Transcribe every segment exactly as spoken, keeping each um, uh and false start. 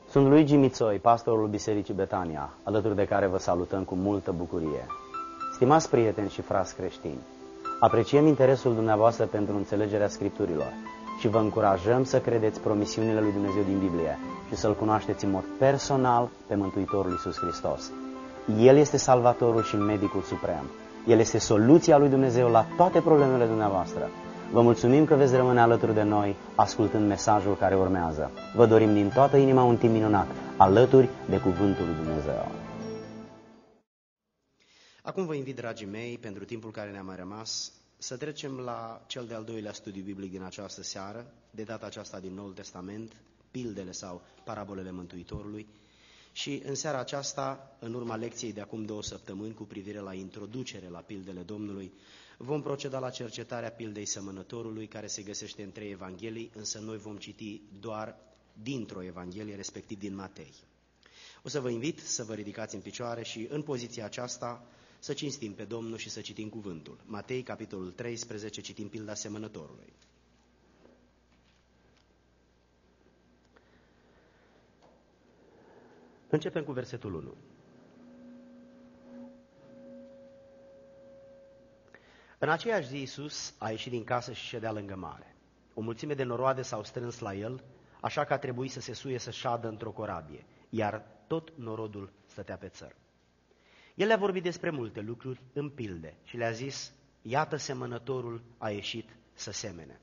Sunt Luigi Mițoi, pastorul Bisericii Betania, alături de care vă salutăm cu multă bucurie. Stimați prieteni și frați creștini, apreciem interesul dumneavoastră pentru înțelegerea Scripturilor și vă încurajăm să credeți promisiunile lui Dumnezeu din Biblie și să-L cunoașteți în mod personal pe Mântuitorul Iisus Hristos. El este Salvatorul și Medicul Suprem. El este soluția lui Dumnezeu la toate problemele dumneavoastră. Vă mulțumim că veți rămâne alături de noi, ascultând mesajul care urmează. Vă dorim din toată inima un timp minunat, alături de Cuvântul lui Dumnezeu. Acum vă invit, dragii mei, pentru timpul care ne-a mai rămas, să trecem la cel de-al doilea studiu biblic din această seară, de data aceasta din Noul Testament, pildele sau parabolele Mântuitorului. Și în seara aceasta, în urma lecției de acum două săptămâni cu privire la introducere la pildele Domnului, vom proceda la cercetarea pildei Sămănătorului, care se găsește în trei evanghelii, însă noi vom citi doar dintr-o evanghelie, respectiv din Matei. O să vă invit să vă ridicați în picioare și în poziția aceasta să cinstim pe Domnul și să citim cuvântul. Matei, capitolul treisprezece, citim pilda Semănătorului. Începem cu versetul unu. În aceeași zi Iisus a ieșit din casă și ședea lângă mare. O mulțime de noroade s-au strâns la el, așa că a trebuit să se suie să șadă într-o corabie, iar tot norodul stătea pe țăr. El le-a vorbit despre multe lucruri în pilde și le-a zis: iată, semănătorul a ieșit să semene.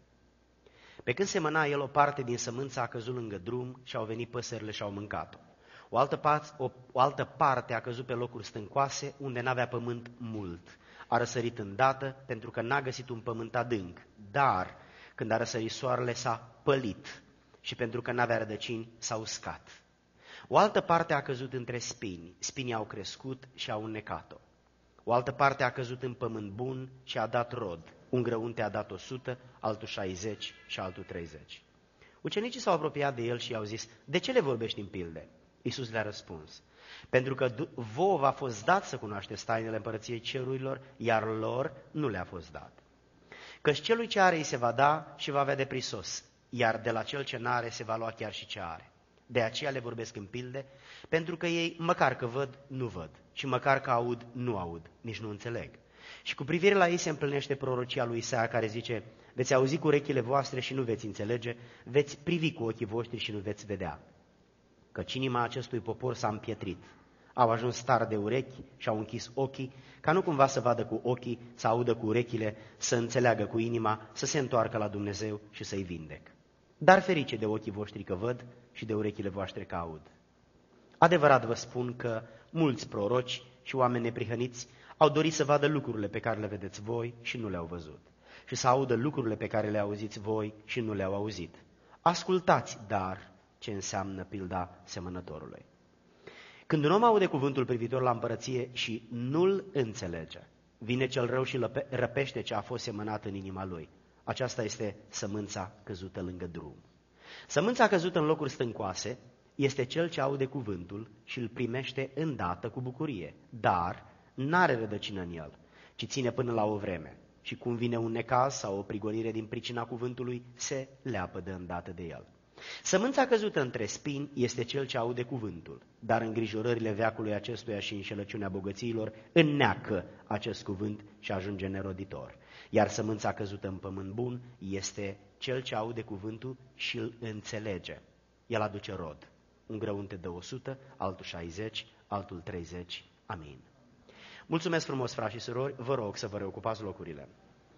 Pe când semăna el, o parte din sămânță a căzut lângă drum și au venit păsările și au mâncat-o. O altă, parte, o, o altă parte a căzut pe locuri stâncoase, unde n-avea pământ mult. A răsărit îndată, pentru că n-a găsit un pământ adânc, dar când a răsărit soarele s-a pălit și pentru că n-avea rădăcini s-a uscat. O altă parte a căzut între spini, spinii au crescut și au înnecat-o. O altă parte a căzut în pământ bun și a dat rod, un grăunte a dat o sută, altul șaizeci și altul treizeci. Ucenicii s-au apropiat de el și i-au zis: de ce le vorbești în pilde? Iisus le-a răspuns: pentru că vouă v-a fost dat să cunoașteți tainele împărăției cerurilor, iar lor nu le-a fost dat. Căci celui ce are îi se va da și va avea de prisos, iar de la cel ce n-are se va lua chiar și ce are. De aceea le vorbesc în pilde, pentru că ei, măcar că văd, nu văd, și măcar că aud, nu aud, nici nu înțeleg. Și cu privire la ei se împlinește prorocia lui Isaia, care zice: veți auzi cu urechile voastre și nu veți înțelege, veți privi cu ochii voștri și nu veți vedea. Căci inima acestui popor s-a împietrit. Au ajuns tari de urechi și au închis ochii, ca nu cumva să vadă cu ochii, să audă cu urechile, să înțeleagă cu inima, să se întoarcă la Dumnezeu și să-i vindec. Dar ferice de ochii voștri că văd și de urechile voastre că aud. Adevărat vă spun că mulți proroci și oameni neprihăniți au dorit să vadă lucrurile pe care le vedeți voi și nu le-au văzut, și să audă lucrurile pe care le auziți voi și nu le-au auzit. Ascultați, dar, ce înseamnă pilda semănătorului. Când un om aude cuvântul privitor la împărăție și nu-l înțelege, vine cel rău și răpește ce a fost semănat în inima lui. Aceasta este sămânța căzută lângă drum. Sămânța căzută în locuri stâncoase este cel ce aude cuvântul și îl primește îndată cu bucurie, dar n-are rădăcină în el, ci ține până la o vreme. Și cum vine un necaz sau o prigonire din pricina cuvântului, se leapă de îndată de el. Sămânța căzută între spini este cel ce aude cuvântul, dar îngrijorările veacului acestuia și înșelăciunea bogățiilor înneacă acest cuvânt și ajunge neroditor. Iar sămânța căzută în pământ bun este cel ce aude cuvântul și îl înțelege. El aduce rod. Un grăunte dă o sută, altul șaizeci, altul treizeci. Amin. Mulțumesc frumos, frați și surori, vă rog să vă reocupați locurile.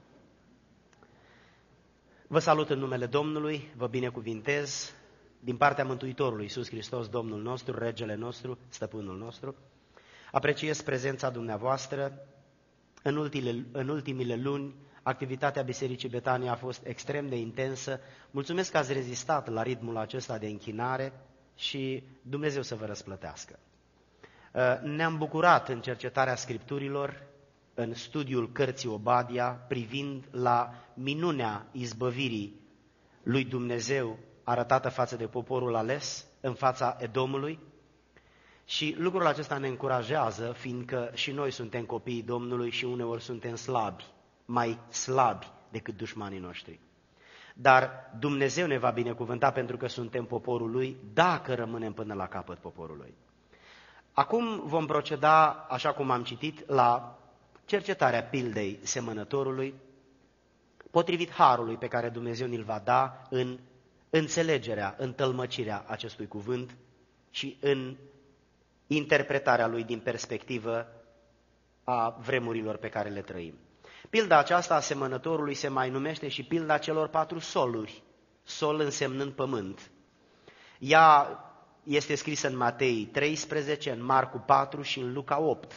Vă salut în numele Domnului, vă binecuvintez din partea Mântuitorului Iisus Hristos, Domnul nostru, Regele nostru, Stăpânul nostru. Apreciez prezența dumneavoastră. În ultimile, în ultimile luni, activitatea Bisericii Betania a fost extrem de intensă. Mulțumesc că ați rezistat la ritmul acesta de închinare și Dumnezeu să vă răsplătească. Ne-am bucurat în cercetarea Scripturilor, în studiul cărții Obadia, privind la minunea izbăvirii lui Dumnezeu arătată față de poporul ales în fața Edomului. Și lucrul acesta ne încurajează, fiindcă și noi suntem copiii Domnului și uneori suntem slabi, mai slabi decât dușmanii noștri. dar Dumnezeu ne va binecuvânta pentru că suntem poporul Lui, dacă rămânem până la capăt poporul Lui. Acum vom proceda, așa cum am citit, la cercetarea pildei semănătorului, potrivit harului pe care Dumnezeu ni-l va da în înțelegerea, în tălmăcirea acestui cuvânt și în interpretarea lui din perspectivă a vremurilor pe care le trăim. Pilda aceasta a semănătorului se mai numește și pilda celor patru soluri, sol însemnând pământ. Ea este scrisă în Matei treisprezece, în Marcu patru și în Luca opt.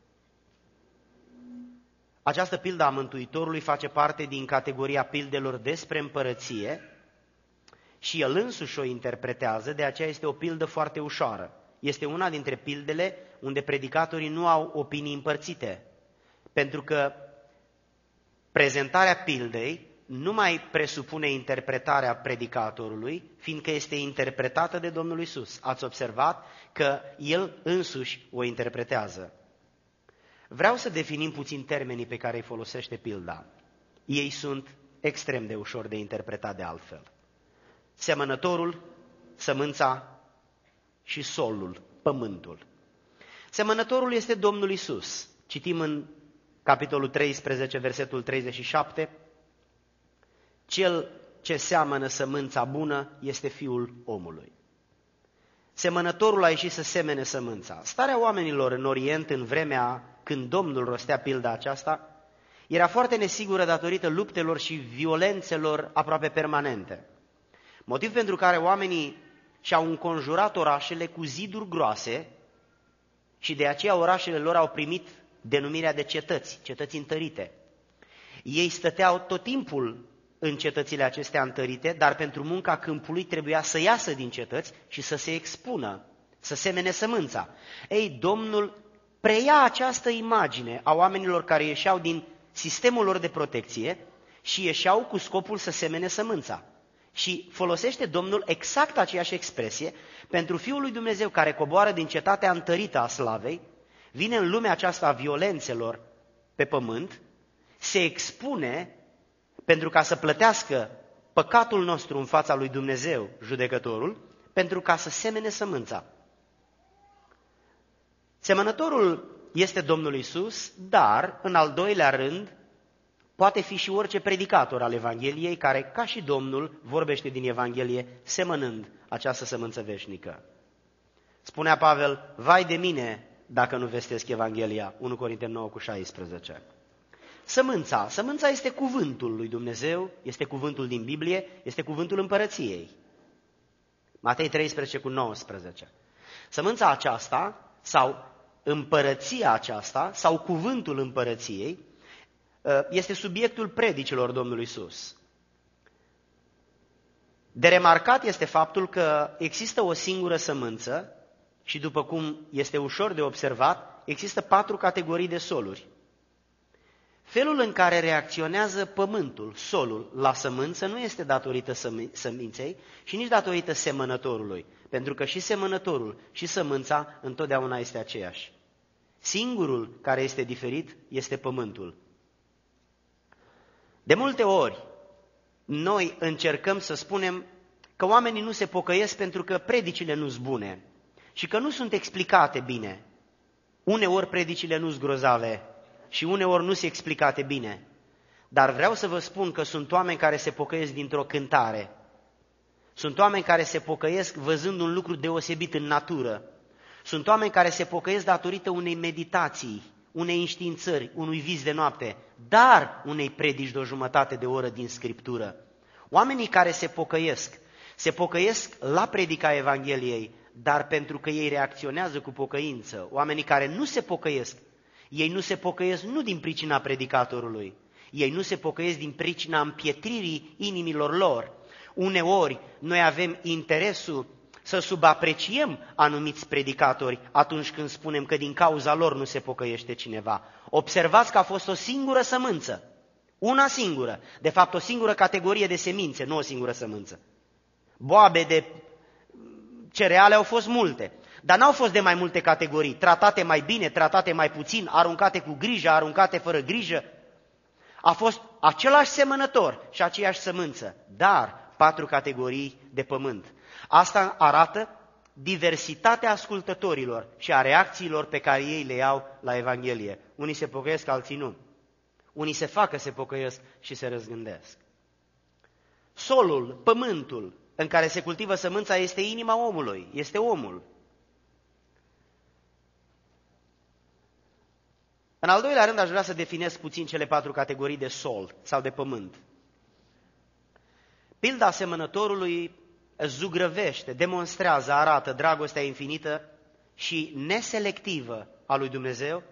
Această pildă a Mântuitorului face parte din categoria pildelor despre împărăție și el însuși o interpretează, de aceea este o pildă foarte ușoară. Este una dintre pildele unde predicatorii nu au opinii împărțite, pentru că prezentarea pildei nu mai presupune interpretarea predicatorului, fiindcă este interpretată de Domnul Iisus. Ați observat că El însuși o interpretează. Vreau să definim puțin termenii pe care îi folosește pilda. Ei sunt extrem de ușor de interpretat de altfel. Semănătorul, sămânța și solul, pământul. Semănătorul este Domnul Iisus. Citim în capitolul treisprezece, versetul treizeci și șapte, cel ce seamănă sămânța bună este Fiul omului. Semănătorul a ieșit să semene sămânța. Starea oamenilor în Orient, în vremea când Domnul rostea pilda aceasta, era foarte nesigură datorită luptelor și violențelor aproape permanente. Motiv pentru care oamenii și-au înconjurat orașele cu ziduri groase și de aceea orașele lor au primit denumirea de cetăți, cetăți întărite. Ei stăteau tot timpul în cetățile acestea întărite, dar pentru munca câmpului trebuia să iasă din cetăți și să se expună, să semene sămânța. Ei, Domnul preia această imagine a oamenilor care ieșeau din sistemul lor de protecție și ieșeau cu scopul să semene sămânța. Și folosește Domnul exact aceeași expresie pentru Fiul lui Dumnezeu care coboară din cetatea întărită a slavei, vine în lumea aceasta a violențelor pe pământ, se expune pentru ca să plătească păcatul nostru în fața lui Dumnezeu, judecătorul, pentru ca să semene sămânța. Semănătorul este Domnul Iisus, dar, în al doilea rând, poate fi și orice predicator al Evangheliei, care, ca și Domnul, vorbește din Evanghelie, semănând această sămânță veșnică. Spunea Pavel, vai de mine dacă nu vestesc Evanghelia, unu Corinteni nouă cu șaisprezece. Sămânța. Sămânța este cuvântul lui Dumnezeu, este cuvântul din Biblie, este cuvântul împărăției. Matei treisprezece cu nouăsprezece. Sămânța aceasta, sau împărăția aceasta, sau cuvântul împărăției, este subiectul predicilor Domnului Iisus. De remarcat este faptul că există o singură sămânță și, după cum este ușor de observat, există patru categorii de soluri. Felul în care reacționează pământul, solul, la sămânță nu este datorită sămânței și nici datorită semănătorului, pentru că și semănătorul și sămânța întotdeauna este aceeași. Singurul care este diferit este pământul. De multe ori, noi încercăm să spunem că oamenii nu se pocăiesc pentru că predicile nu sunt bune și că nu sunt explicate bine. Uneori predicile nu sunt grozave și uneori nu sunt explicate bine. Dar vreau să vă spun că sunt oameni care se pocăiesc dintr-o cântare. Sunt oameni care se pocăiesc văzând un lucru deosebit în natură. Sunt oameni care se pocăiesc datorită unei meditații, unei înștiințări, unui vis de noapte, dar unei predici de o jumătate de oră din Scriptură. Oamenii care se pocăiesc, se pocăiesc la predica Evangheliei, dar pentru că ei reacționează cu pocăință. Oamenii care nu se pocăiesc, ei nu se pocăiesc nu din pricina predicatorului, ei nu se pocăiesc din pricina împietririi inimilor lor. Uneori noi avem interesul să subapreciem anumiți predicatori atunci când spunem că din cauza lor nu se pocăiește cineva. Observați că a fost o singură sămânță, una singură, de fapt o singură categorie de semințe, nu o singură sămânță. Boabe de cereale au fost multe, dar n-au fost de mai multe categorii, tratate mai bine, tratate mai puțin, aruncate cu grijă, aruncate fără grijă. A fost același semănător și aceeași sămânță, dar patru categorii de pământ. Asta arată diversitatea ascultătorilor și a reacțiilor pe care ei le iau la Evanghelie. Unii se pocăiesc, alții nu. Unii se fac că se pocăiesc și se răzgândesc. Solul, pământul în care se cultivă sămânța este inima omului, este omul. În al doilea rând aș vrea să definez puțin cele patru categorii de sol sau de pământ. Pilda semănătorului zugrăvește, demonstrează, arată dragostea infinită și neselectivă a lui Dumnezeu,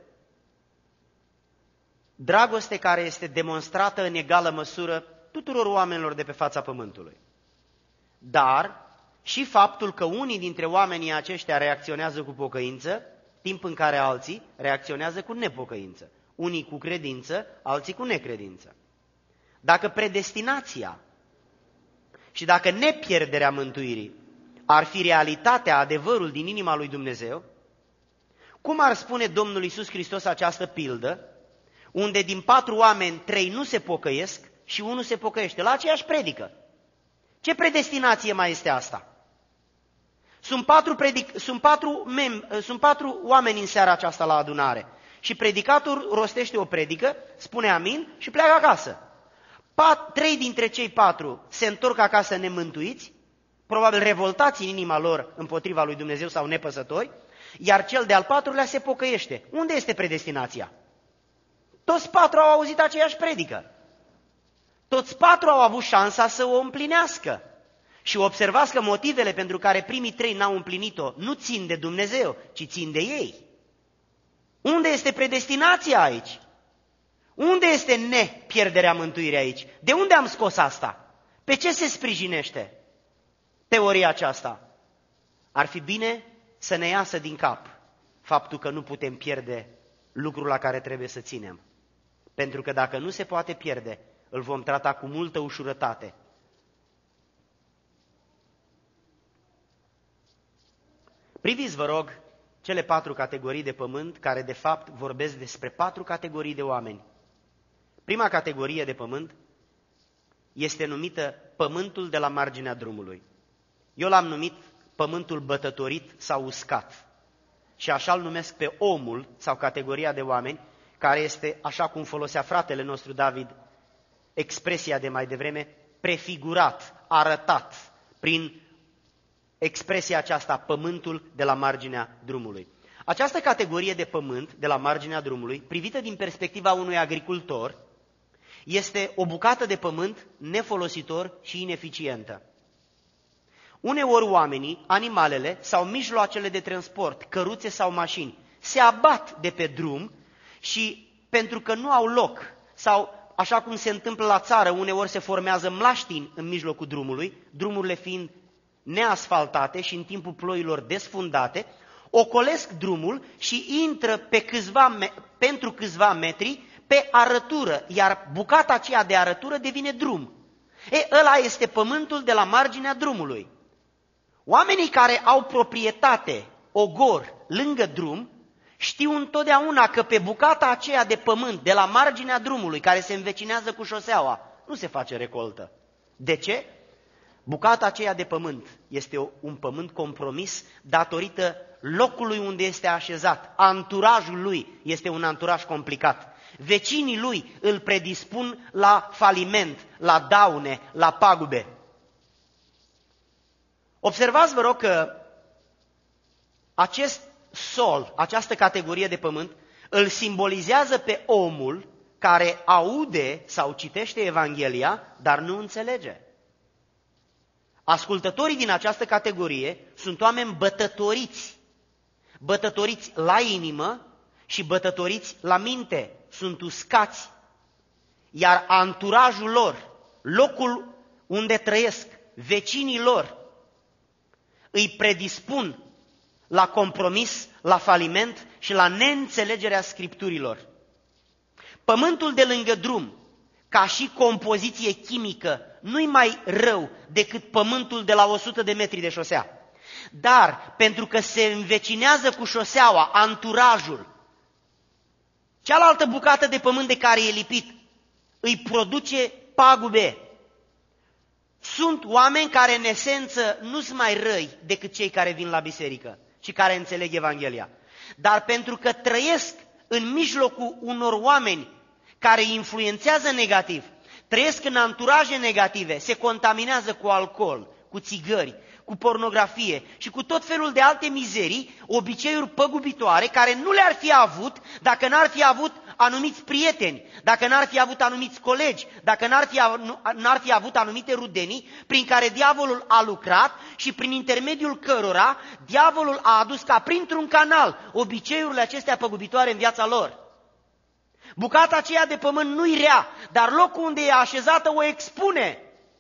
dragoste care este demonstrată în egală măsură tuturor oamenilor de pe fața pământului. Dar și faptul că unii dintre oamenii aceștia reacționează cu pocăință, timp în care alții reacționează cu nepocăință. Unii cu credință, alții cu necredință. Dacă predestinația și dacă nepierderea mântuirii ar fi realitatea, adevărul din inima lui Dumnezeu, cum ar spune Domnul Iisus Hristos această pildă, unde din patru oameni, trei nu se pocăiesc și unul se pocăiește, la aceeași predică? Ce predestinație mai este asta? Sunt patru, predic, sunt, patru mem, sunt patru oameni în seara aceasta la adunare și predicatorul rostește o predică, spune amin și pleacă acasă. Pat, trei dintre cei patru se întorc acasă nemântuiți, probabil revoltați în inima lor împotriva lui Dumnezeu sau nepăsători, iar cel de-al patrulea se pocăiește. Unde este predestinația? Toți patru au auzit aceeași predică. Toți patru au avut șansa să o împlinească. Și observați că motivele pentru care primii trei n-au împlinit-o nu țin de Dumnezeu, ci țin de ei. Unde este predestinația aici? Unde este nepierderea mântuirii aici? De unde am scos asta? Pe ce se sprijinește teoria aceasta? Ar fi bine să ne iasă din cap faptul că nu putem pierde lucrul la care trebuie să ținem. Pentru că dacă nu se poate pierde, îl vom trata cu multă ușurătate. Priviți, vă rog, cele patru categorii de pământ care de fapt vorbesc despre patru categorii de oameni. Prima categorie de pământ este numită pământul de la marginea drumului. Eu l-am numit pământul bătătorit sau uscat. Și așa îl numesc pe omul sau categoria de oameni care este, așa cum folosea fratele nostru David, expresia de mai devreme, prefigurat, arătat prin expresia aceasta, pământul de la marginea drumului. Această categorie de pământ de la marginea drumului, privită din perspectiva unui agricultor, este o bucată de pământ nefolositor și ineficientă. Uneori oamenii, animalele sau mijloacele de transport, căruțe sau mașini, se abat de pe drum și pentru că nu au loc sau, așa cum se întâmplă la țară, uneori se formează mlaștini în mijlocul drumului, drumurile fiind neasfaltate și în timpul ploilor desfundate, ocolesc drumul și intră pe câțiva, pentru câțiva metri pe arătură, iar bucata aceea de arătură devine drum. E, ăla este pământul de la marginea drumului. Oamenii care au proprietate, ogor, lângă drum, știu întotdeauna că pe bucata aceea de pământ de la marginea drumului, care se învecinează cu șoseaua, nu se face recoltă. De ce? Bucata aceea de pământ este un pământ compromis datorită locului unde este așezat. Anturajul lui este un anturaj complicat. Vecinii lui îl predispun la faliment, la daune, la pagube. Observați, vă rog, că acest sol, această categorie de pământ, îl simbolizează pe omul care aude sau citește Evanghelia, dar nu înțelege. Ascultătorii din această categorie sunt oameni bătătoriți, bătătoriți la inimă și bătătoriți la minte, sunt uscați, iar anturajul lor, locul unde trăiesc, vecinii lor, îi predispun la compromis, la faliment și la neînțelegerea Scripturilor. Pământul de lângă drum, ca și compoziție chimică, nu-i mai rău decât pământul de la o sută de metri de șosea. Dar, pentru că se învecinează cu șoseaua, anturajul, cealaltă bucată de pământ de care e lipit, îi produce pagube. Sunt oameni care în esență nu sunt mai răi decât cei care vin la biserică și care înțeleg Evanghelia. Dar pentru că trăiesc în mijlocul unor oameni care îi influențează negativ, trăiesc în anturaje negative, se contaminează cu alcool, cu țigări, cu pornografie și cu tot felul de alte mizerii, obiceiuri păgubitoare care nu le-ar fi avut dacă n-ar fi avut anumiți prieteni, dacă n-ar fi avut anumiți colegi, dacă n-ar fi, n-ar fi avut anumite rudenii prin care diavolul a lucrat și prin intermediul cărora diavolul a adus ca printr-un canal obiceiurile acestea păgubitoare în viața lor. Bucata aceea de pământ nu-i rea, dar locul unde e așezată o expune.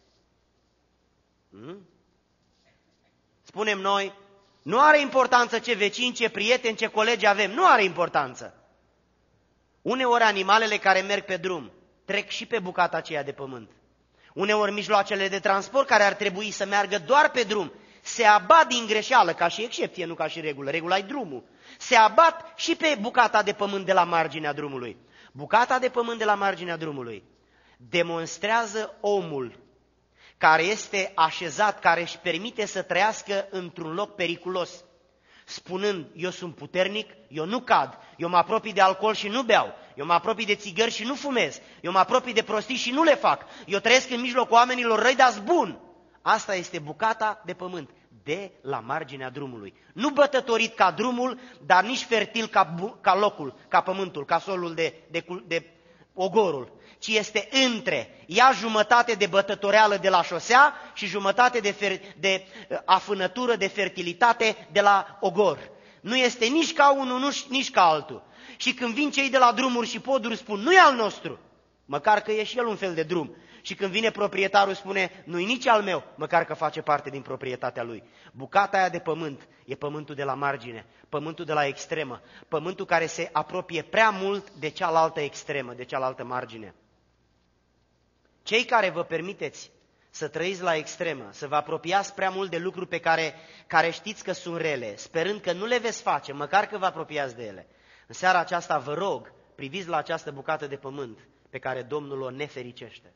Hmm? Spunem noi, nu are importanță ce vecini, ce prieteni, ce colegi avem, nu are importanță. Uneori animalele care merg pe drum trec și pe bucata aceea de pământ. Uneori mijloacele de transport care ar trebui să meargă doar pe drum se abat din greșeală, ca și excepție, nu ca și regulă, regula e drumul. Se abat și pe bucata de pământ de la marginea drumului. Bucata de pământ de la marginea drumului demonstrează omul care este așezat, care își permite să trăiască într-un loc periculos, spunând, eu sunt puternic, eu nu cad, eu mă apropii de alcool și nu beau, eu mă apropii de țigări și nu fumez, eu mă apropii de prostii și nu le fac, eu trăiesc în mijlocul oamenilor răi, dar-s bun. Asta este bucata de pământ de la marginea drumului. Nu bătătorit ca drumul, dar nici fertil ca, ca locul, ca pământul, ca solul de, de, de ogorul, ci este între. Ia jumătate de bătătoreală de la șosea și jumătate de, fer, de afânătură, de fertilitate de la ogor. Nu este nici ca unul, nici ca altul. Și când vin cei de la drumuri și poduri spun, nu e al nostru, măcar că e și el un fel de drum. Și când vine proprietarul spune, nu-i nici al meu, măcar că face parte din proprietatea lui. Bucata aia de pământ e pământul de la margine, pământul de la extremă, pământul care se apropie prea mult de cealaltă extremă, de cealaltă margine. Cei care vă permiteți să trăiți la extremă, să vă apropiați prea mult de lucruri pe care, care știți că sunt rele, sperând că nu le veți face, măcar că vă apropiați de ele. În seara aceasta vă rog, priviți la această bucată de pământ pe care Domnul o nefericește.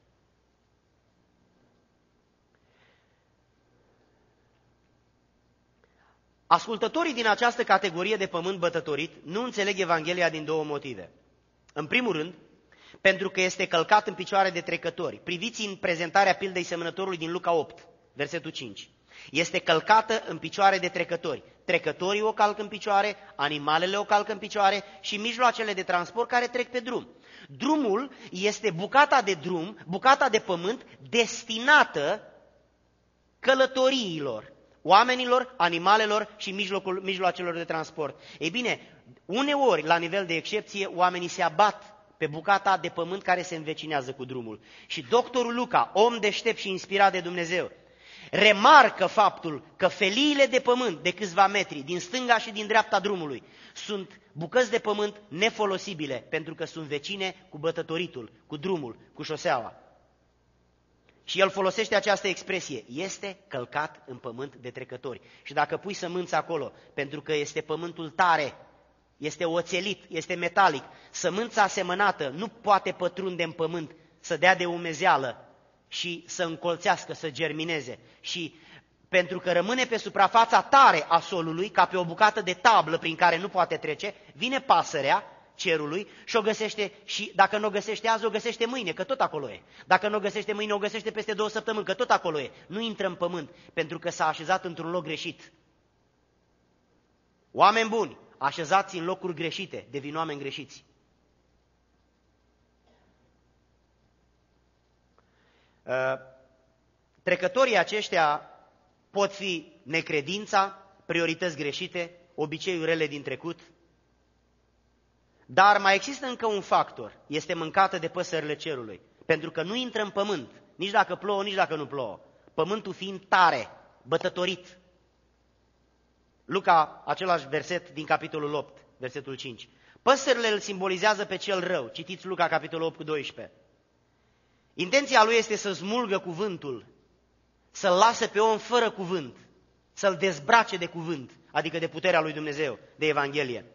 Ascultătorii din această categorie de pământ bătătorit nu înțeleg Evanghelia din două motive. În primul rând, pentru că este călcat în picioare de trecători. Priviți în prezentarea pildei semănătorului din Luca opt, versetul cinci. Este călcată în picioare de trecători. Trecătorii o calcă în picioare, animalele o calcă în picioare și mijloacele de transport care trec pe drum. Drumul este bucata de drum, bucata de pământ destinată călătoriilor, oamenilor, animalelor și mijlocul, mijloacelor de transport. Ei bine, uneori, la nivel de excepție, oamenii se abat pe bucata de pământ care se învecinează cu drumul. Și doctorul Luca, om deștept și inspirat de Dumnezeu, remarcă faptul că feliile de pământ de câțiva metri, din stânga și din dreapta drumului, sunt bucăți de pământ nefolosibile, pentru că sunt vecine cu bătătoritul, cu drumul, cu șoseaua. Și el folosește această expresie, este călcat în pământ de trecători. Și dacă pui sămânța acolo, pentru că este pământul tare, este oțelit, este metalic, sămânța asemănată nu poate pătrunde în pământ, să dea de umezeală și să încolțească, să germineze. Și pentru că rămâne pe suprafața tare a solului, ca pe o bucată de tablă prin care nu poate trece, vine pasărea cerului și o găsește, și dacă nu o găsește azi, o găsește mâine, că tot acolo e. Dacă nu o găsește mâine, o găsește peste două săptămâni, că tot acolo e. Nu intră în pământ, pentru că s-a așezat într-un loc greșit. Oameni buni, așezați în locuri greșite, devin oameni greșiți. Trecătorii aceștia pot fi necredința, priorități greșite, obiceiuri rele din trecut, dar mai există încă un factor, este mâncată de păsările cerului, pentru că nu intră în pământ, nici dacă plouă, nici dacă nu plouă, pământul fiind tare, bătătorit. Luca, același verset din capitolul opt, versetul cinci. Păsările îl simbolizează pe cel rău, citiți Luca, capitolul opt, cu doisprezece. Intenția lui este să smulgă cuvântul, să-l lase pe om fără cuvânt, să-l dezbrace de cuvânt, adică de puterea lui Dumnezeu, de Evanghelie.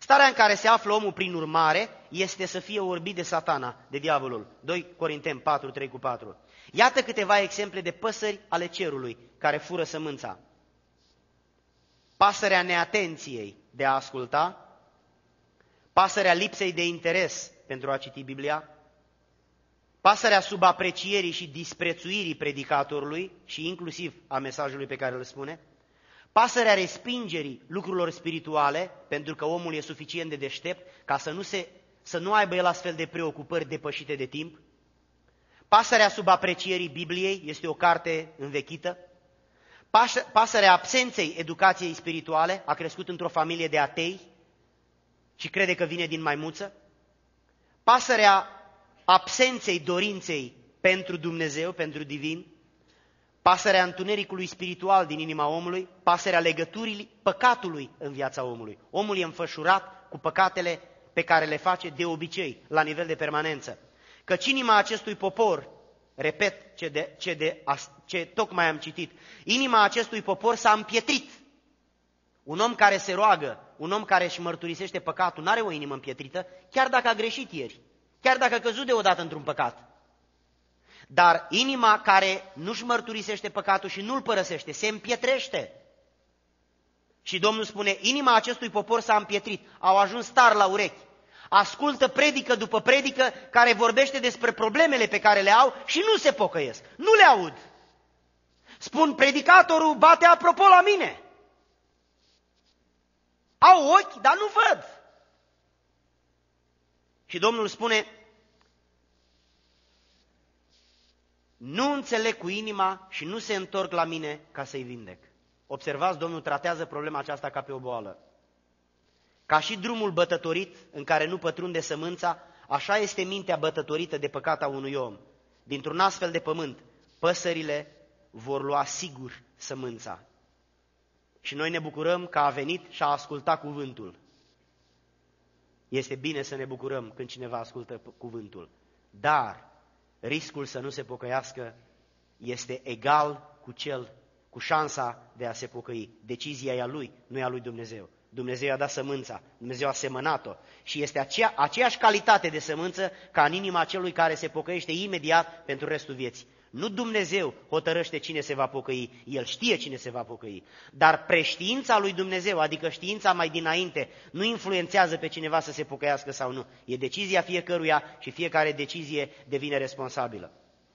Starea în care se află omul prin urmare este să fie orbit de Satana, de diavolul. doi Corinteni patru, trei cu patru. Iată câteva exemple de păsări ale cerului care fură sămânța. Pasărea neatenției de a asculta, pasărea lipsei de interes pentru a citi Biblia, pasărea subaprecierii și disprețuirii predicatorului și inclusiv a mesajului pe care îl spune, pasărea respingerii lucrurilor spirituale, pentru că omul e suficient de deștept ca să nu, se, să nu aibă el astfel de preocupări depășite de timp, pasărea subaprecierii Bibliei, este o carte învechită, pasărea absenței educației spirituale, a crescut într-o familie de atei și crede că vine din maimuță, pasărea absenței dorinței pentru Dumnezeu, pentru divin, pasărea întunericului spiritual din inima omului, pasărea legăturii păcatului în viața omului. Omul e înfășurat cu păcatele pe care le face de obicei, la nivel de permanență. Căci inima acestui popor, repet ce, de, ce, de, ce tocmai am citit, inima acestui popor s-a împietrit. Un om care se roagă, un om care își mărturisește păcatul, n-are o inimă împietrită, chiar dacă a greșit ieri, chiar dacă a căzut deodată într-un păcat. Dar inima care nu-și mărturisește păcatul și nu-l părăsește, se împietrește. Și Domnul spune, inima acestui popor s-a împietrit, au ajuns tari la urechi. Ascultă predică după predică care vorbește despre problemele pe care le au și nu se pocăiesc, nu le aud. Spun, predicatorul bate apropo la mine. Au ochi, dar nu văd. Și Domnul spune, nu înțeleg cu inima și nu se întorc la mine ca să-i vindec. Observați, Domnul tratează problema aceasta ca pe o boală. Ca și drumul bătătorit în care nu pătrunde sămânța, așa este mintea bătătorită de păcat a unui om. Dintr-un astfel de pământ, păsările vor lua sigur sămânța. Și noi ne bucurăm că a venit și a ascultat cuvântul. Este bine să ne bucurăm când cineva ascultă cuvântul. Dar riscul să nu se pocăiască este egal cu cel, cu șansa de a se pocăi. Decizia e a lui, nu e a lui Dumnezeu. Dumnezeu i-a dat sămânța, Dumnezeu a semănat-o și este aceea, aceeași calitate de sămânță ca în inima celui care se pocăiește imediat pentru restul vieții. Nu Dumnezeu hotărăște cine se va pocăi, El știe cine se va pocăi. Dar preștiința lui Dumnezeu, adică știința mai dinainte, nu influențează pe cineva să se pocăiască sau nu. E decizia fiecăruia și fiecare decizie devine responsabilă.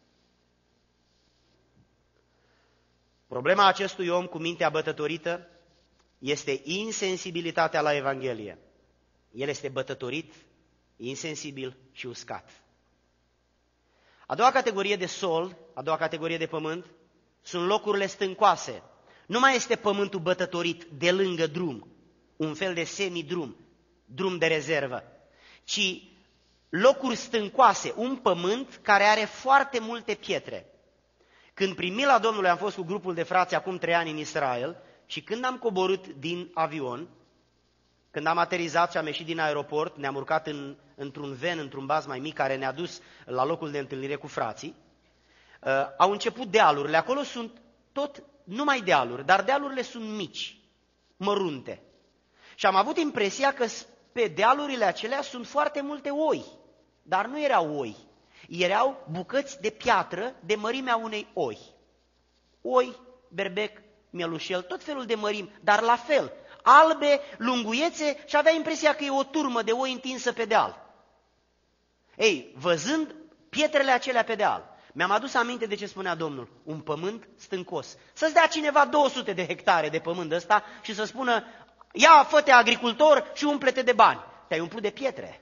Problema acestui om cu mintea bătătorită este insensibilitatea la Evanghelie. El este bătătorit, insensibil și uscat. A doua categorie de sol, a doua categorie de pământ, sunt locurile stâncoase. Nu mai este pământul bătătorit de lângă drum, un fel de semidrum, drum de rezervă, ci locuri stâncoase, un pământ care are foarte multe pietre. Când prin mila Domnului am fost cu grupul de frați acum trei ani în Israel și când am coborât din avion, când am aterizat și am ieșit din aeroport, ne-am urcat în, într-un ven, într-un baz mai mic care ne-a dus la locul de întâlnire cu frații, uh, au început dealurile. Acolo sunt tot numai dealuri, dar dealurile sunt mici, mărunte. Și am avut impresia că pe dealurile acelea sunt foarte multe oi, dar nu erau oi, erau bucăți de piatră de mărimea unei oi. Oi, berbec, mielușel, tot felul de mărimi, dar la fel, albe, lunguiețe și avea impresia că e o turmă de oi întinsă pe deal. Ei, văzând pietrele acelea pe deal, mi-am adus aminte de ce spunea Domnul, un pământ stâncos. Să-ți dea cineva două sute de hectare de pământ ăsta și să spună, ia, fă-te agricultor și umple-te de bani. Te-ai umplut de pietre.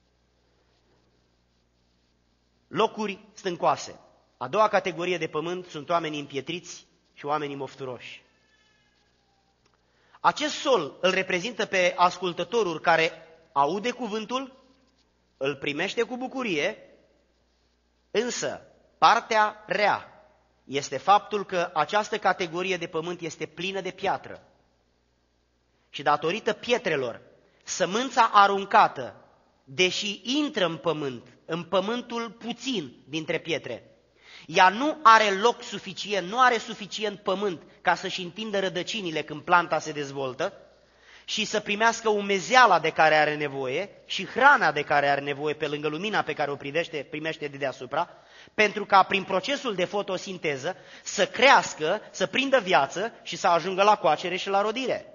Locuri stâncoase. A doua categorie de pământ sunt oamenii împietriți și oamenii mofturoși. Acest sol îl reprezintă pe ascultătorul care aude cuvântul, îl primește cu bucurie, însă partea rea este faptul că această categorie de pământ este plină de piatră. Și datorită pietrelor, sămânța aruncată, deși intră în pământ, în pământul puțin dintre pietre, ea nu are loc suficient, nu are suficient pământ ca să-și întindă rădăcinile când planta se dezvoltă și să primească umezeala de care are nevoie și hrana de care are nevoie pe lângă lumina pe care o privește, primește de deasupra, pentru ca prin procesul de fotosinteză să crească, să prindă viață și să ajungă la coacere și la rodire.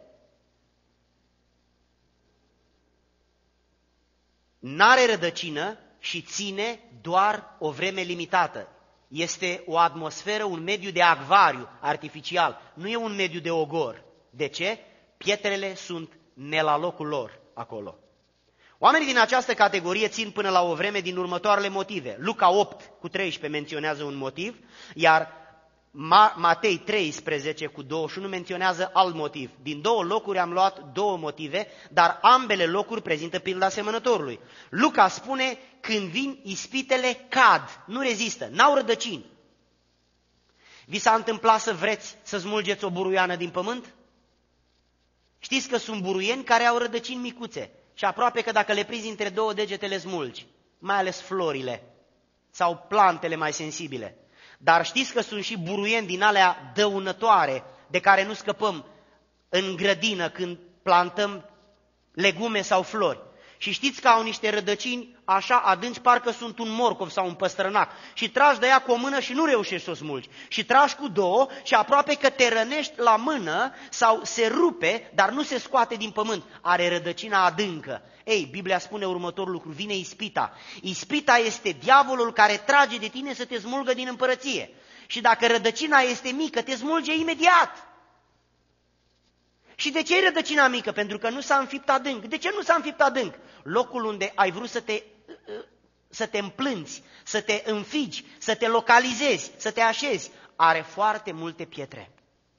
N-are rădăcină și ține doar o vreme limitată. Este o atmosferă, un mediu de acvariu artificial, nu e un mediu de ogor. De ce? Pietrele sunt ne la locul lor acolo. Oamenii din această categorie țin până la o vreme din următoarele motive. Luca opt cu treisprezece menționează un motiv, iar Matei treisprezece cu douăzeci și unu menționează alt motiv. Din două locuri am luat două motive, dar ambele locuri prezintă pilda semănătorului. Luca spune, când vin ispitele, cad, nu rezistă, n-au rădăcini. Vi s-a întâmplat să vreți să smulgeți o buruiană din pământ? Știți că sunt buruieni care au rădăcini micuțe și aproape că dacă le prinzi între două degete le smulgi, mai ales florile sau plantele mai sensibile. Dar știți că sunt și buruieni din alea dăunătoare de care nu scăpăm în grădină când plantăm legume sau flori. Și știți că au niște rădăcini așa adânci, parcă sunt un morcov sau un păstrănac. Și tragi de ea cu o mână și nu reușești să o smulgi. Și tragi cu două și aproape că te rănești la mână sau se rupe, dar nu se scoate din pământ. Are rădăcina adâncă. Ei, Biblia spune următorul lucru, vine ispita. Ispita este diavolul care trage de tine să te smulgă din împărăție. Și dacă rădăcina este mică, te smulge imediat. Și de ce e rădăcina mică? Pentru că nu s-a înfipt adânc. De ce nu s-a înfipt adânc? Locul unde ai vrut să te, să te împlânți, să te înfigi, să te localizezi, să te așezi, are foarte multe pietre.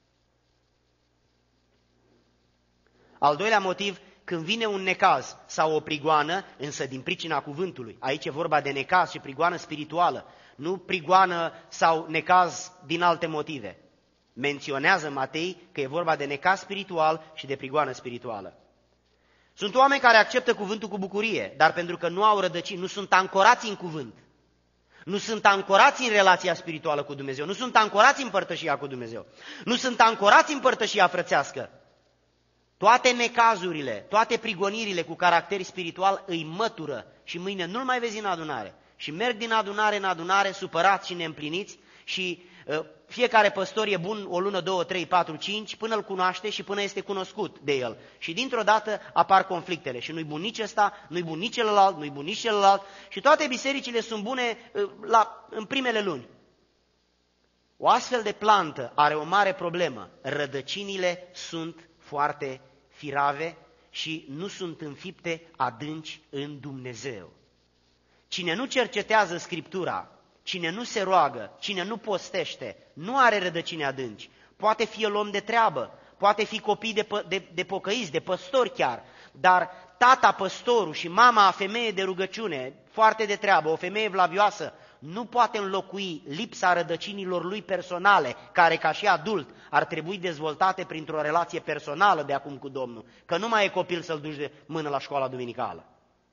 Al doilea motiv, când vine un necaz sau o prigoană, însă din pricina cuvântului, aici e vorba de necaz și prigoană spirituală, nu prigoană sau necaz din alte motive. Menționează Matei că e vorba de necaz spiritual și de prigoană spirituală. Sunt oameni care acceptă cuvântul cu bucurie, dar pentru că nu au rădăcini, nu sunt ancorați în cuvânt, nu sunt ancorați în relația spirituală cu Dumnezeu, nu sunt ancorați în părtășia cu Dumnezeu, nu sunt ancorați în părtășia frățească. Toate necazurile, toate prigonirile cu caracter spiritual îi mătură și mâine nu-l mai vezi în adunare. Și merg din adunare în adunare supărați și neîmpliniți și uh, fiecare păstor e bun o lună, două, trei, patru, cinci, până îl cunoaște și până este cunoscut de el. Și dintr-o dată apar conflictele și nu-i bun nici ăsta, nu-i bun nici celălalt, nu-i bun nici celălalt și toate bisericile sunt bune uh, la, în primele luni. O astfel de plantă are o mare problemă. Rădăcinile sunt foarte firave și nu sunt înfipte adânci în Dumnezeu. Cine nu cercetează Scriptura, cine nu se roagă, cine nu postește, nu are rădăcini adânci. Poate fi el om de treabă, poate fi copii de, pă, de, de pocăiți, de păstori chiar, dar tata păstorul și mama femeie de rugăciune, foarte de treabă, o femeie vlavioasă, nu poate înlocui lipsa rădăcinilor lui personale, care ca și adult ar trebui dezvoltate printr-o relație personală de acum cu Domnul, că nu mai e copil să-l duci de mână la școala duminicală.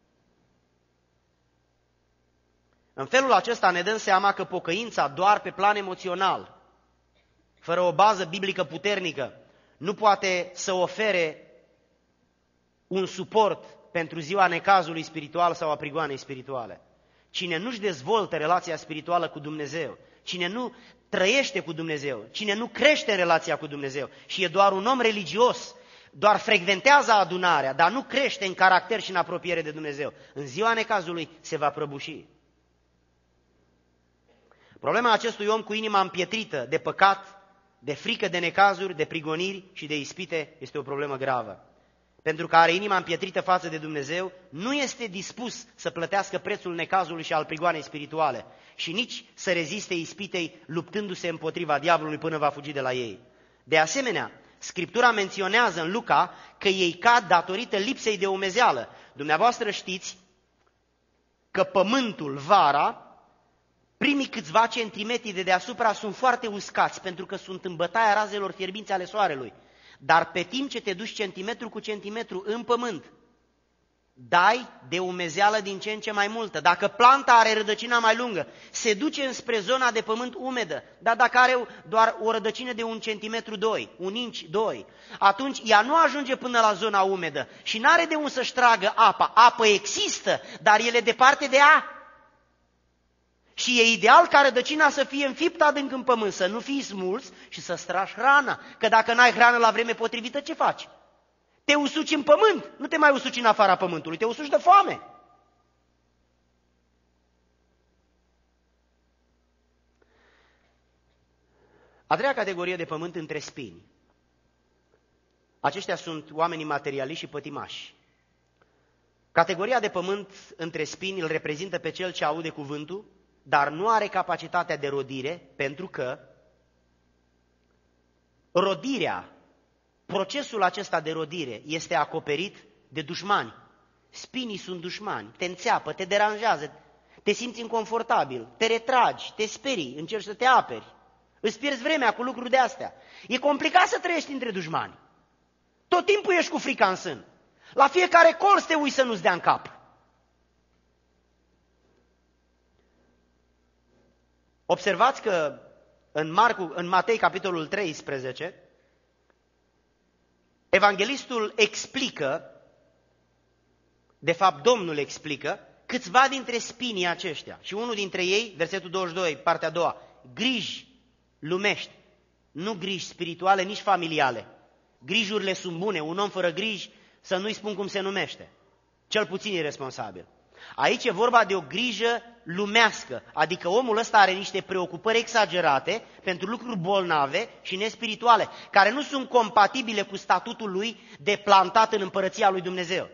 În felul acesta ne dăm seama că pocăința doar pe plan emoțional, fără o bază biblică puternică, nu poate să ofere un suport pentru ziua necazului spiritual sau a prigoanei spirituale. Cine nu-și dezvoltă relația spirituală cu Dumnezeu, cine nu trăiește cu Dumnezeu, cine nu crește în relația cu Dumnezeu și e doar un om religios, doar frecventează adunarea, dar nu crește în caracter și în apropiere de Dumnezeu, în ziua necazului se va prăbuși. Problema acestui om cu inima împietrită de păcat, de frică de necazuri, de prigoniri și de ispite este o problemă gravă. Pentru că are inima împietrită față de Dumnezeu, nu este dispus să plătească prețul necazului și al prigoanei spirituale și nici să reziste ispitei luptându-se împotriva diavolului până va fugi de la ei. De asemenea, Scriptura menționează în Luca că ei cad datorită lipsei de umezeală. Dumneavoastră știți că pământul, vara, primii câțiva centimetri de deasupra sunt foarte uscați pentru că sunt în bătaia razelor fierbinți ale soarelui. Dar pe timp ce te duci centimetru cu centimetru în pământ, dai de umezeală din ce în ce mai multă. Dacă planta are rădăcina mai lungă, se duce înspre zona de pământ umedă, dar dacă are doar o rădăcină de un centimetru, doi, un inci, doi, atunci ea nu ajunge până la zona umedă și n-are de unde să-și tragă apa. Apă există, dar el e departe de ea. Și e ideal ca rădăcina să fie înfiptă adânc în pământ, să nu fii smuls și să stragi hrana. Că dacă n-ai hrană la vreme potrivită, ce faci? Te usuci în pământ, nu te mai usuci în afara pământului, te usuci de foame. A treia categorie de pământ între spini. Aceștia sunt oamenii materialiști și pătimași. Categoria de pământ între spini îl reprezintă pe cel ce aude cuvântul, dar nu are capacitatea de rodire, pentru că rodirea, procesul acesta de rodire este acoperit de dușmani. Spinii sunt dușmani, te înțeapă, te deranjează, te simți inconfortabil, te retragi, te sperii, încerci să te aperi, îți pierzi vremea cu lucruri de astea. E complicat să trăiești între dușmani. Tot timpul ești cu frica în sân. La fiecare colț te uiți să nu-ți dea în cap. Observați că în, Marcu, în Matei, capitolul treisprezece, evanghelistul explică, de fapt Domnul explică, câțiva dintre spinii aceștia. Și unul dintre ei, versetul douăzeci și doi, partea a doua, griji lumești, nu griji spirituale, nici familiale. Grijurile sunt bune, un om fără griji, să nu-i spun cum se numește, cel puțin irresponsabil. Aici e vorba de o grijă lumească, adică omul ăsta are niște preocupări exagerate pentru lucruri bolnave și nespirituale, care nu sunt compatibile cu statutul lui de plantat în împărăția lui Dumnezeu.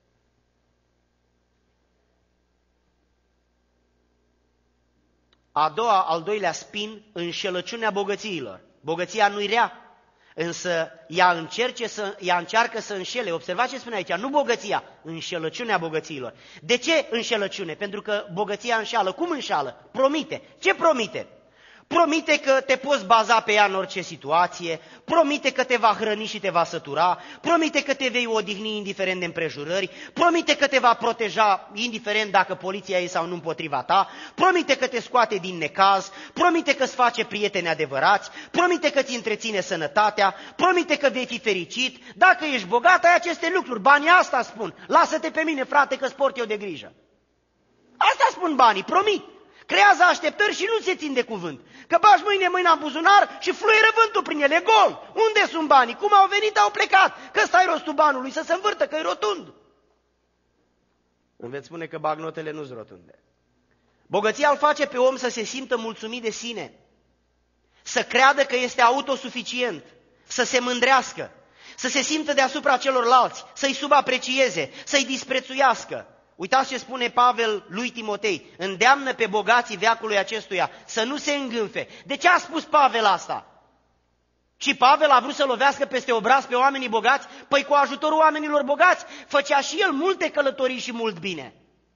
A doua, al doilea spin, înșelăciunea bogățiilor. Bogăția nu-i rea, însă ea, încerce să, ea încearcă să înșele. Observați ce spune aici, nu bogăția, înșelăciunea bogățiilor. De ce înșelăciune? Pentru că bogăția înșeală. Cum înșeală? Promite. Ce promite? Promite că te poți baza pe ea în orice situație, promite că te va hrăni și te va sătura, promite că te vei odihni indiferent de împrejurări, promite că te va proteja indiferent dacă poliția e sau nu împotriva ta, promite că te scoate din necaz, promite că îți face prieteni adevărați, promite că îți întreține sănătatea, promite că vei fi fericit. Dacă ești bogat, ai aceste lucruri. Banii asta spun. Lasă-te pe mine, frate, că sport eu de grijă. Asta spun banii, promit. Creează așteptări și nu se țin de cuvânt. Că bagi mâine mâina în buzunar și fluieră vântul prin ele, gol. Unde sunt banii? Cum au venit, au plecat. Că ăsta e rostul banului, să se învârtă, că e rotund. Îmi veți spune că bagnotele nu-s rotunde. Bogăția îl face pe om să se simtă mulțumit de sine, să creadă că este autosuficient, să se mândrească, să se simtă deasupra celorlalți, să-i subaprecieze, să-i disprețuiască. Uitați ce spune Pavel lui Timotei, îndeamnă pe bogații veacului acestuia să nu se îngânfe. De ce a spus Pavel asta? Și Pavel a vrut să lovească peste obraz pe oamenii bogați? Păi cu ajutorul oamenilor bogați făcea și el multe călătorii și mult bine.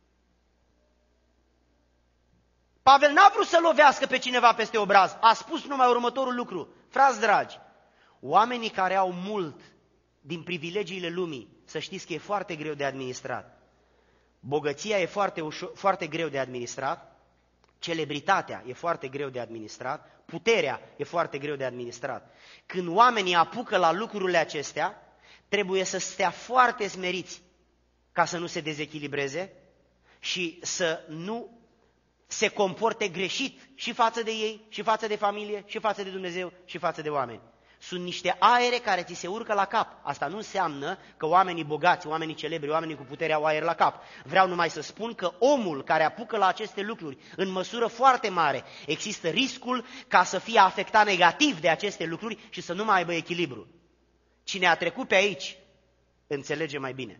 Pavel n-a vrut să lovească pe cineva peste obraz, a spus numai următorul lucru. Frați dragi, oamenii care au mult din privilegiile lumii, să știți că e foarte greu de administrat. Bogăția e foarte, ușor, foarte greu de administrat, celebritatea e foarte greu de administrat, puterea e foarte greu de administrat. Când oamenii apucă la lucrurile acestea, trebuie să stea foarte smeriți ca să nu se dezechilibreze și să nu se comporte greșit și față de ei, și față de familie, și față de Dumnezeu, și față de oameni. Sunt niște aere care ți se urcă la cap. Asta nu înseamnă că oamenii bogați, oamenii celebri, oamenii cu putere au aer la cap. Vreau numai să spun că omul care apucă la aceste lucruri în măsură foarte mare, există riscul ca să fie afectat negativ de aceste lucruri și să nu mai aibă echilibru. Cine a trecut pe aici, înțelege mai bine.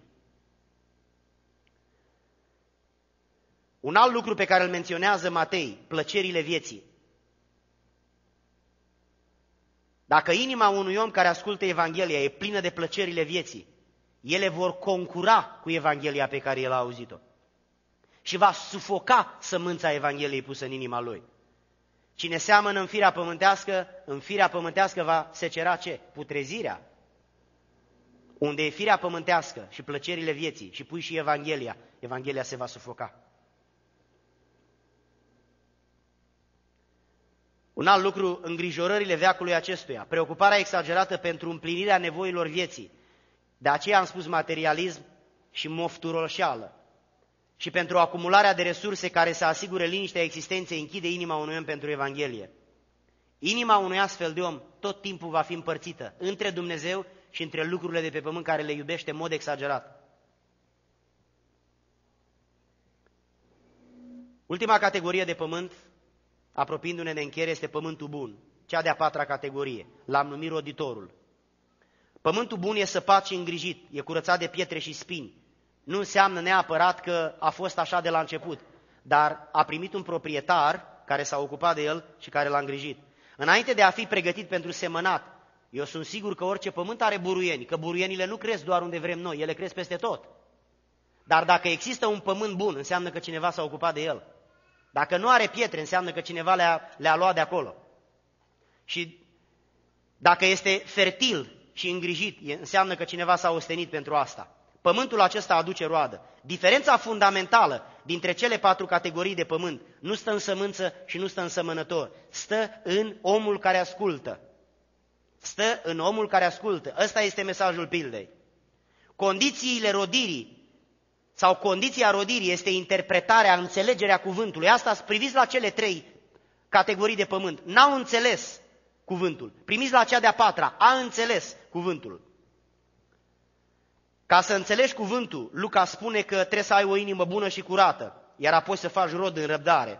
Un alt lucru pe care îl menționează Matei, plăcerile vieții. Dacă inima unui om care ascultă Evanghelia e plină de plăcerile vieții, ele vor concura cu Evanghelia pe care el a auzit-o și va sufoca sămânța Evangheliei pusă în inima lui. Cine seamănă în firea pământească, în firea pământească va secera ce? Putrezirea. unde e firea pământească și plăcerile vieții și pui și Evanghelia, Evanghelia se va sufoca. Un alt lucru, îngrijorările veacului acestuia, preocuparea exagerată pentru împlinirea nevoilor vieții. De aceea am spus materialism și mofturoșeală. Și pentru acumularea de resurse care să asigure liniștea existenței, închide inima unui om pentru Evanghelie. Inima unui astfel de om tot timpul va fi împărțită între Dumnezeu și între lucrurile de pe pământ care le iubește în mod exagerat. Ultima categorie de pământ, apropiindu-ne de încheiere, este pământul bun, cea de-a patra categorie. L-am numit roditorul. Pământul bun e săpat și îngrijit, e curățat de pietre și spini. Nu înseamnă neapărat că a fost așa de la început, dar a primit un proprietar care s-a ocupat de el și care l-a îngrijit. Înainte de a fi pregătit pentru semănat, eu sunt sigur că orice pământ are buruieni, că buruienile nu cresc doar unde vrem noi, ele cresc peste tot. Dar dacă există un pământ bun, înseamnă că cineva s-a ocupat de el. Dacă nu are pietre, înseamnă că cineva le-a, le-a luat de acolo. Și dacă este fertil și îngrijit, înseamnă că cineva s-a ostenit pentru asta. Pământul acesta aduce roadă. Diferența fundamentală dintre cele patru categorii de pământ nu stă în sămânță și nu stă în sămănător. Stă în omul care ascultă. Stă în omul care ascultă. Ăsta este mesajul pildei. Condițiile rodirii sau condiția rodirii este interpretarea, înțelegerea cuvântului. Asta priviți la cele trei categorii de pământ. N-au înțeles cuvântul. Primiți la cea de-a patra. A înțeles cuvântul. Ca să înțelegi cuvântul, Luca spune că trebuie să ai o inimă bună și curată, iar apoi să faci rod în răbdare.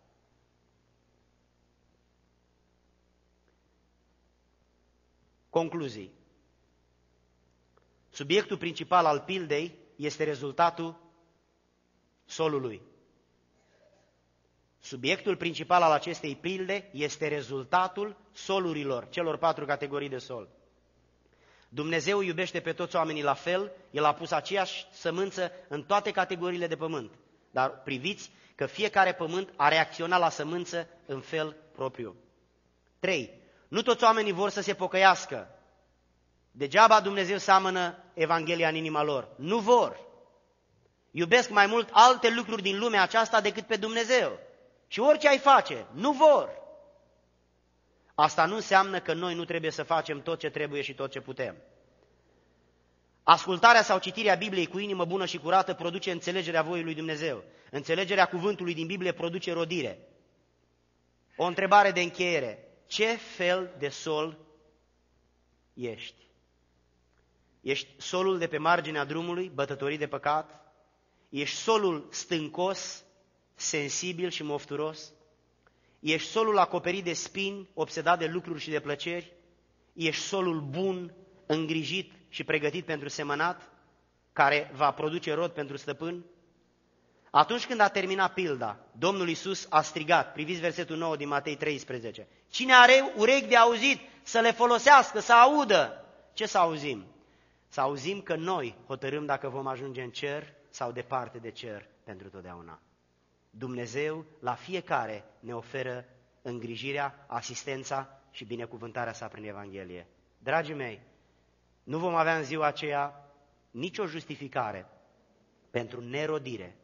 Concluzii. Subiectul principal al pildei este rezultatul solului. Subiectul principal al acestei pilde este rezultatul solurilor, celor patru categorii de sol. Dumnezeu iubește pe toți oamenii la fel, El a pus aceeași sămânță în toate categoriile de pământ. Dar priviți că fiecare pământ a reacționat la sămânță în fel propriu. trei. Nu toți oamenii vor să se pocăiască. Degeaba Dumnezeu seamănă Evanghelia în inima lor. Nu vor. Iubesc mai mult alte lucruri din lumea aceasta decât pe Dumnezeu. Și orice ai face, nu vor. Asta nu înseamnă că noi nu trebuie să facem tot ce trebuie și tot ce putem. Ascultarea sau citirea Bibliei cu inimă bună și curată produce înțelegerea voii lui Dumnezeu. Înțelegerea cuvântului din Biblie produce rodire. O întrebare de încheiere. Ce fel de sol ești? Ești solul de pe marginea drumului, bătătorit de păcat? Ești solul stâncos, sensibil și mofturos? Ești solul acoperit de spini, obsedat de lucruri și de plăceri? Ești solul bun, îngrijit și pregătit pentru semănat, care va produce rod pentru stăpân? Atunci când a terminat pilda, Domnul Iisus a strigat, priviți versetul nouă din Matei treisprezece, cine are urechi de auzit să le folosească, să audă. Ce să auzim? Să auzim că noi hotărâm dacă vom ajunge în cer sau departe de cer pentru totdeauna. Dumnezeu la fiecare ne oferă îngrijirea, asistența și binecuvântarea sa prin Evanghelie. Dragii mei, nu vom avea în ziua aceea nicio justificare pentru nerodire,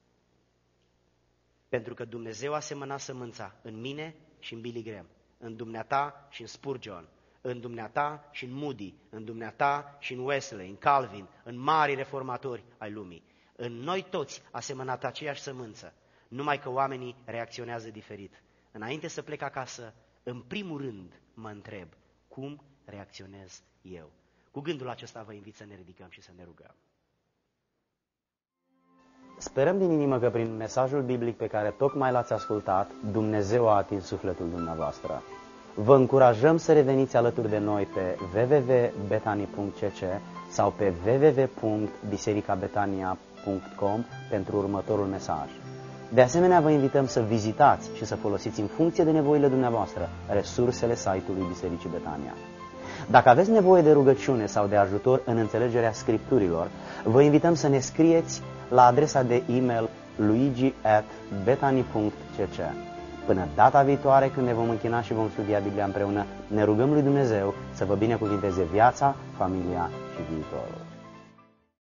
pentru că Dumnezeu a semănat sămânța în mine și în Billy Graham, în dumneata și în Spurgeon, în dumneata și în Moody, în dumneata și în Wesley, în Calvin, în mari reformatori ai lumii. În noi toți a semănat aceeași sămânță, numai că oamenii reacționează diferit. Înainte să plec acasă, în primul rând mă întreb, cum reacționez eu? Cu gândul acesta vă invit să ne ridicăm și să ne rugăm. Sperăm din inimă că prin mesajul biblic pe care tocmai l-ați ascultat, Dumnezeu a atins sufletul dumneavoastră. Vă încurajăm să reveniți alături de noi pe w w w punct betani punct c c sau pe w w w punct biserica betania punct com pentru următorul mesaj. De asemenea, vă invităm să vizitați și să folosiți în funcție de nevoile dumneavoastră resursele site-ului Bisericii Betania. Dacă aveți nevoie de rugăciune sau de ajutor în înțelegerea Scripturilor, vă invităm să ne scrieți la adresa de e-mail luigi at betani punct c c. Până data viitoare, când ne vom închina și vom studia Biblia împreună, ne rugăm lui Dumnezeu să vă binecuvinteze viața, familia și viitorul.